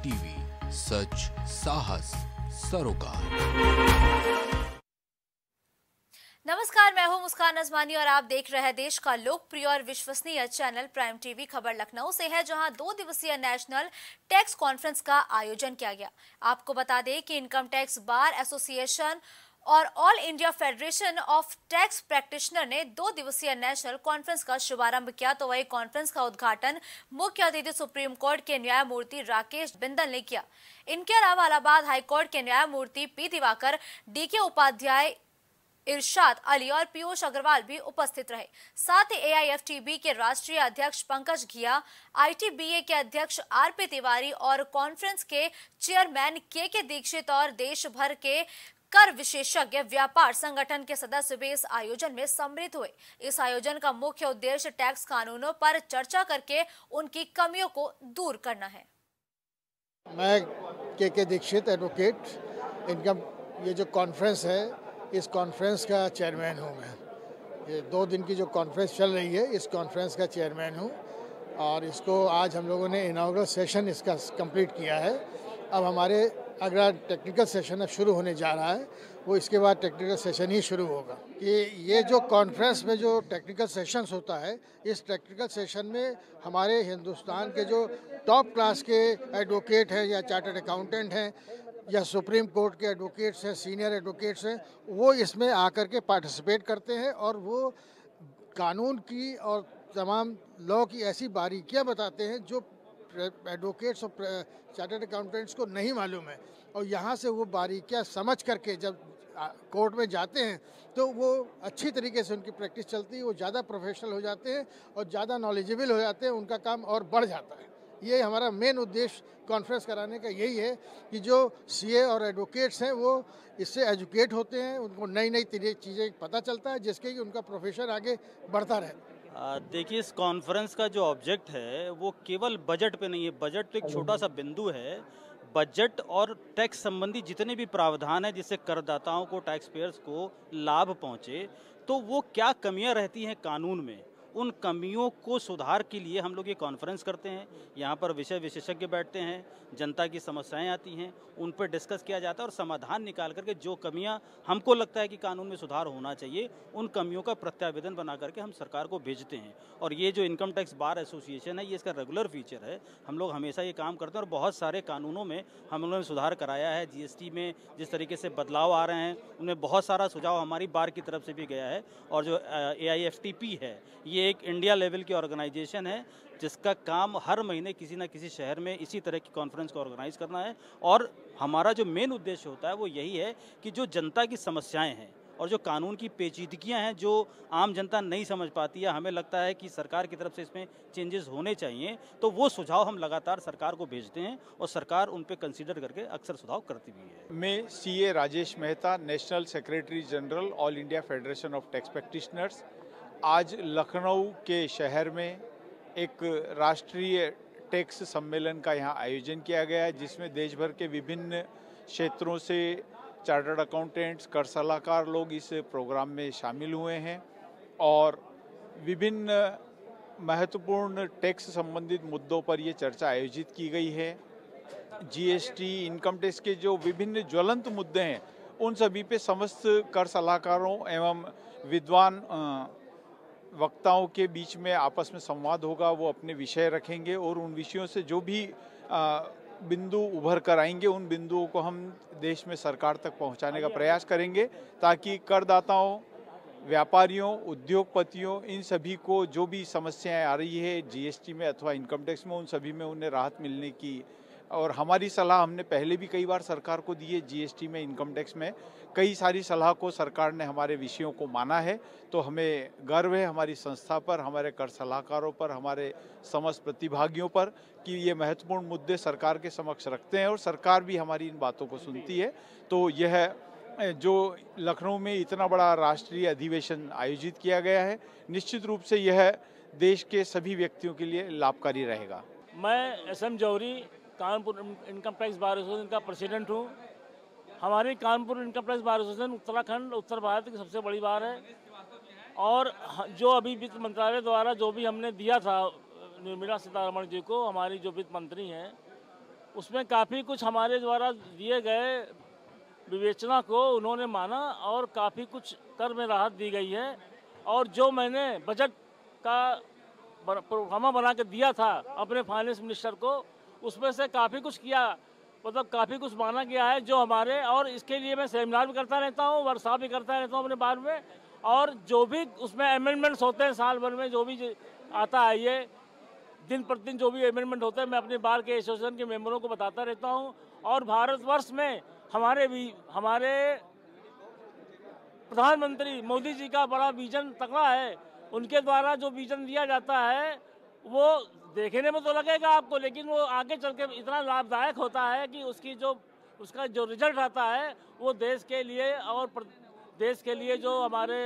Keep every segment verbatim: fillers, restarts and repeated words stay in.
TV, सच साहस सरोकार। नमस्कार, मैं हूं मुस्कान अजमानी और आप देख रहे हैं देश का लोकप्रिय और विश्वसनीय चैनल प्राइम टीवी। खबर लखनऊ से है, जहां दो दिवसीय नेशनल टैक्स कॉन्फ्रेंस का आयोजन किया गया। आपको बता दें कि इनकम टैक्स बार एसोसिएशन और all India federation of tax practitioner ने दो दिवसीय नेशनल कॉन्फ्रेंस का शुभारंभ किया। तो वही कॉन्फ्रेंस का उद्घाटन मुख्य अतिथि सुप्रीम कोर्ट के न्यायमूर्ति राकेश बिंदल ने किया। इनके अलावा इलाहाबाद हाईकोर्ट के न्यायमूर्ति पी दिवाकर, डी के उपाध्याय, इरशाद अली और पीयूष अग्रवाल भी उपस्थित रहे। साथ ही एआईएफटीबी के राष्ट्रीय अध्यक्ष पंकज घिया, आईटीबीए के अध्यक्ष आरपी तिवारी और कॉन्फ्रेंस के चेयरमैन के के दीक्षित और देश भर के कर विशेषज्ञ व्यापार संगठन के सदस्य भी इस आयोजन में सम्मिलित हुए। इस आयोजन का मुख्य उद्देश्य टैक्स कानूनों पर चर्चा करके उनकी कमियों को दूर करना है। मैं के के दीक्षित एडवोकेट, इनकम ये जो कॉन्फ्रेंस है, इस कॉन्फ्रेंस का चेयरमैन हूँ मैं। ये दो दिन की जो कॉन्फ्रेंस चल रही है, इस कॉन्फ्रेंस का चेयरमैन हूँ और इसको आज हम लोगों ने इनॉग्रेशन सेशन इसका कंप्लीट किया है। अब हमारे अगला टेक्निकल सेशन अब शुरू होने जा रहा है, वो इसके बाद टेक्निकल सेशन ही शुरू होगा। कि ये जो कॉन्फ्रेंस में जो टेक्निकल सेशंस होता है, इस टेक्निकल सेशन में हमारे हिंदुस्तान के जो टॉप क्लास के एडवोकेट हैं या चार्टर्ड अकाउंटेंट हैं या सुप्रीम कोर्ट के एडवोकेट्स हैं, सीनियर एडवोकेट्स हैं, वो इसमें आकर के पार्टिसिपेट करते हैं और वो कानून की और तमाम लॉ की ऐसी बारीकियां बताते हैं जो एडवोकेट्स और चार्टर्ड अकाउंटेंट्स को नहीं मालूम है। और यहाँ से वो बारीकियां समझ करके जब कोर्ट में जाते हैं तो वो अच्छी तरीके से उनकी प्रैक्टिस चलती है, वो ज़्यादा प्रोफेशनल हो जाते हैं और ज़्यादा नॉलेजेबल हो जाते हैं, उनका काम और बढ़ जाता है। ये हमारा मेन उद्देश्य कॉन्फ्रेंस कराने का यही है कि जो सीए और एडवोकेट्स हैं वो इससे एजुकेट होते हैं, उनको नई नई चीज़ें पता चलता है, जिसके कि उनका प्रोफेशन आगे बढ़ता रहता है। देखिए, इस कॉन्फ्रेंस का जो ऑब्जेक्ट है वो केवल बजट पे नहीं है। बजट तो एक छोटा सा बिंदु है। बजट और टैक्स संबंधी जितने भी प्रावधान हैं जिससे करदाताओं को, टैक्स पेयर्स को लाभ पहुंचे, तो वो क्या कमियां रहती हैं कानून में, उन कमियों को सुधार के लिए हम लोग ये कॉन्फ्रेंस करते हैं। यहाँ पर विषय विशेषज्ञ बैठते हैं, जनता की समस्याएं आती हैं, उन पर डिस्कस किया जाता है और समाधान निकाल करके जो कमियाँ हमको लगता है कि कानून में सुधार होना चाहिए, उन कमियों का प्रत्यावेदन बना करके हम सरकार को भेजते हैं। और ये जो इनकम टैक्स बार एसोसिएशन है, ये इसका रेगुलर फीचर है। हम लोग हमेशा ये काम करते हैं और बहुत सारे कानूनों में हम लोगों ने सुधार कराया है। जीएसटी में जिस तरीके से बदलाव आ रहे हैं, उनमें बहुत सारा सुझाव हमारी बार की तरफ से भी गया है। और जो A I F T P है, ये एक इंडिया लेवल की ऑर्गेनाइजेशन है जिसका काम हर महीने किसी ना किसी शहर में इसी तरह की कॉन्फ्रेंस को ऑर्गेनाइज करना है। और हमारा जो मेन उद्देश्य होता है वो यही है कि जो जनता की समस्याएं हैं और जो कानून की पेचीदगियां हैं जो आम जनता नहीं समझ पाती है, हमें लगता है कि सरकार की तरफ से इसमें चेंजेस होने चाहिए, तो वो सुझाव हम लगातार सरकार को भेजते हैं और सरकार उन पे कंसीडर करके अक्सर सुझाव करती भी है। मैं CA Rajesh Mehta, national secretary general all India federation of tax practitioners. आज लखनऊ के शहर में एक राष्ट्रीय टैक्स सम्मेलन का यहाँ आयोजन किया गया है, जिसमें देश भर के विभिन्न क्षेत्रों से चार्टर्ड अकाउंटेंट्स, कर सलाहकार लोग इस प्रोग्राम में शामिल हुए हैं और विभिन्न महत्वपूर्ण टैक्स संबंधित मुद्दों पर ये चर्चा आयोजित की गई है। जीएसटी, इनकम टैक्स के जो विभिन्न ज्वलंत मुद्दे हैं, उन सभी पे समस्त कर सलाहकारों एवं विद्वान वक्ताओं के बीच में आपस में संवाद होगा। वो अपने विषय रखेंगे और उन विषयों से जो भी बिंदु उभर कर आएंगे, उन बिंदुओं को हम देश में सरकार तक पहुंचाने का प्रयास करेंगे, ताकि करदाताओं, व्यापारियों, उद्योगपतियों, इन सभी को जो भी समस्याएं आ रही है जीएसटी में अथवा इनकम टैक्स में, उन सभी में उन्हें राहत मिलने की। और हमारी सलाह हमने पहले भी कई बार सरकार को दी है। जीएसटी में, इनकम टैक्स में कई सारी सलाह को सरकार ने हमारे विषयों को माना है, तो हमें गर्व है हमारी संस्था पर, हमारे कर सलाहकारों पर, हमारे समस्त प्रतिभागियों पर कि ये महत्वपूर्ण मुद्दे सरकार के समक्ष रखते हैं और सरकार भी हमारी इन बातों को सुनती है। तो यह जो लखनऊ में इतना बड़ा राष्ट्रीय अधिवेशन आयोजित किया गया है, निश्चित रूप से यह देश के सभी व्यक्तियों के लिए लाभकारी रहेगा। मैं S M Johari, Kanpur income tax bar association का प्रेसिडेंट हूँ। हमारी Kanpur income tax bar association Uttarakhand, Uttar Bharat की सबसे बड़ी बार है और जो अभी वित्त मंत्रालय द्वारा जो भी हमने दिया था निर्मला सीतारमण जी को, हमारी जो वित्त मंत्री हैं, उसमें काफ़ी कुछ हमारे द्वारा दिए गए विवेचना को उन्होंने माना और काफ़ी कुछ कर में राहत दी गई है। और जो मैंने बजट का प्रोग्रामा बना के दिया था अपने फाइनेंस मिनिस्टर को, उसमें से काफ़ी कुछ किया, मतलब काफ़ी कुछ माना गया है जो हमारे, और इसके लिए मैं सेमिनार भी करता रहता हूँ, वर्कशॉप भी करता रहता हूँ अपने बार में। और जो भी उसमें अमेंडमेंट्स होते हैं साल भर में, जो भी आता है, ये दिन प्रतिदिन जो भी अमेंडमेंट होते हैं मैं अपने बार के एसोसिएशन के मेंबरों को बताता रहता हूँ। और भारतवर्ष में हमारे भी हमारे प्रधानमंत्री मोदी जी का बड़ा विजन तगड़ा है। उनके द्वारा जो विजन दिया जाता है वो देखने में तो लगेगा आपको, लेकिन वो आगे चल के इतना लाभदायक होता है कि उसकी जो उसका जो रिजल्ट आता है वो देश के लिए और देश के लिए जो हमारे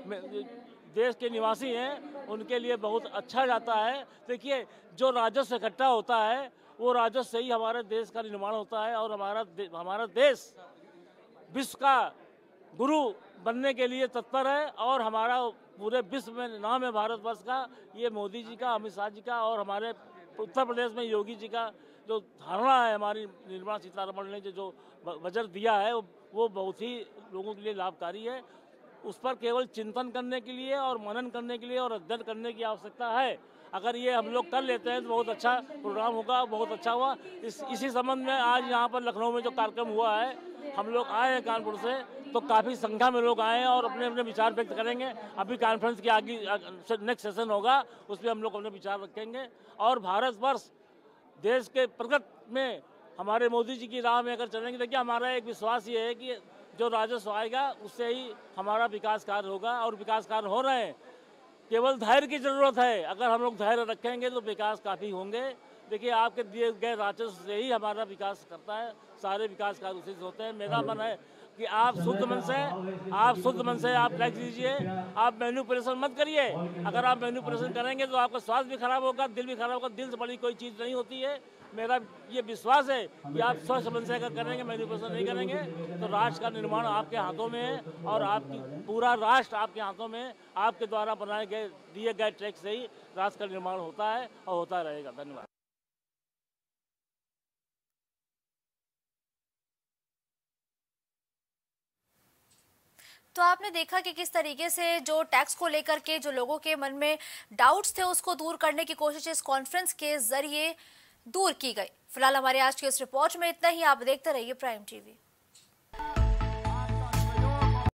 देश के निवासी हैं उनके लिए बहुत अच्छा जाता है। देखिए, जो राजस्व इकट्ठा होता है वो राजस्व से ही हमारे देश का निर्माण होता है और हमारा दे, हमारा देश विश्व का गुरु बनने के लिए तत्पर है। और हमारा पूरे विश्व में नाम है भारतवर्ष का, ये मोदी जी का, अमित शाह जी का और हमारे उत्तर प्रदेश में योगी जी का जो धारणा है, हमारी निर्मला सीतारमण ने जो बजट दिया है वो बहुत ही लोगों के लिए लाभकारी है। उस पर केवल चिंतन करने के लिए और मनन करने के लिए और अध्ययन करने की आवश्यकता है। अगर ये हम लोग कर लेते हैं तो बहुत अच्छा प्रोग्राम होगा, बहुत अच्छा हुआ। इस इसी संबंध में आज यहाँ पर लखनऊ में जो कार्यक्रम हुआ है, हम लोग आए हैं कानपुर से, तो काफ़ी संख्या में लोग आए हैं और अपने अपने विचार व्यक्त करेंगे। अभी कॉन्फ्रेंस की आगे नेक्स्ट सेशन होगा, उसमें हम लोग अपने विचार रखेंगे। और भारतवर्ष देश के प्रगति में हमारे मोदी जी की राह में अगर चलेंगे, देखिए हमारा एक विश्वास ये है कि जो राजस्व आएगा उससे ही हमारा विकास कार्य होगा और विकास कार्य हो रहे हैं। केवल धैर्य की ज़रूरत है। अगर हम लोग धैर्य रखेंगे तो विकास काफ़ी होंगे। देखिए, आपके दिए गए राजस्व से ही हमारा विकास करता है, सारे विकास कार्य उसी से होते हैं। मेरा मन है कि आप शुद्ध मन से आप शुद्ध मन से आप टैक्स दीजिए, आप मैन्युपुलेशन मत करिए। अगर आप मैन्युपुलेशन करेंगे तो आपका स्वास्थ्य भी खराब होगा, दिल भी खराब होगा। दिल से बड़ी कोई चीज़ नहीं होती है। मेरा ये विश्वास है कि आप स्वच्छ मन से अगर करेंगे, मैन्युपुलेशन नहीं करेंगे, तो राष्ट्र का निर्माण आपके हाथों में है और आपकी पूरा राष्ट्र आपके हाथों में है। आपके द्वारा बनाए गए दिए गए टैक्स से ही राष्ट्र का निर्माण होता है और होता रहेगा। धन्यवाद। तो आपने देखा कि किस तरीके से जो टैक्स को लेकर के जो लोगों के मन में डाउट्स थे उसको दूर करने की कोशिश इस कॉन्फ्रेंस के जरिए दूर की गई। फिलहाल हमारे आज के इस रिपोर्ट में इतना ही। आप देखते रहिए प्राइम टीवी।